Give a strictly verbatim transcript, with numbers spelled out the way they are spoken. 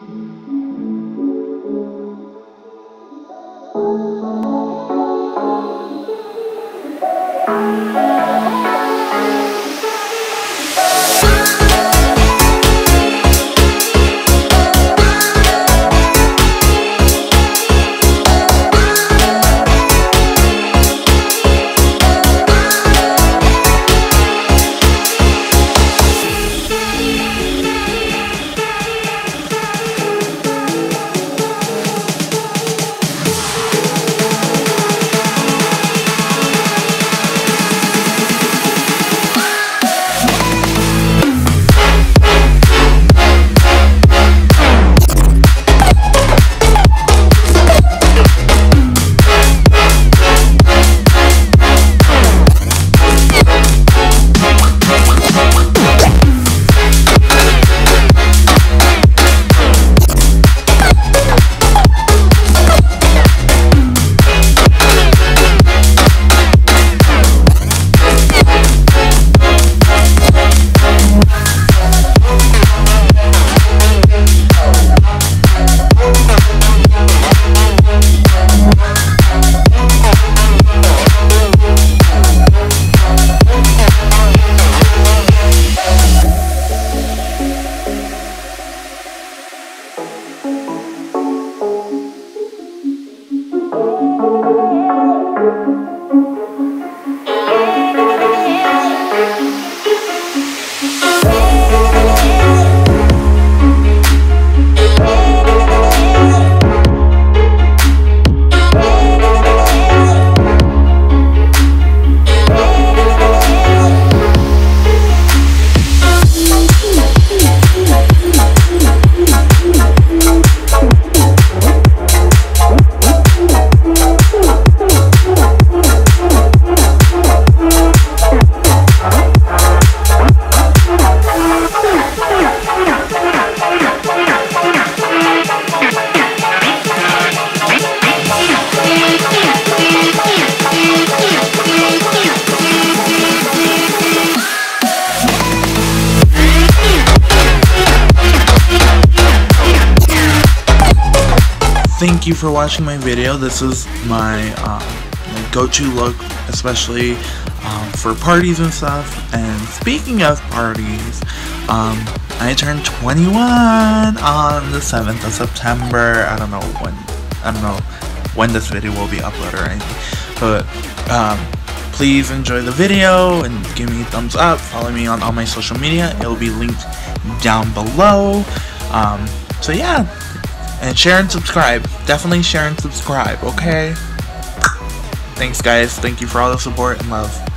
Thank you for watching my video. This is my, um, my go-to look, especially um, for parties and stuff. And speaking of parties, um, I turned twenty-one on the seventh of September. I don't know when. I don't know when this video will be uploaded or anything. But um, please enjoy the video and give me a thumbs up. Follow me on all my social media. It will be linked down below. Um, so yeah. And share and subscribe. Definitely share and subscribe, okay? Thanks guys. Thank you for all the support and love.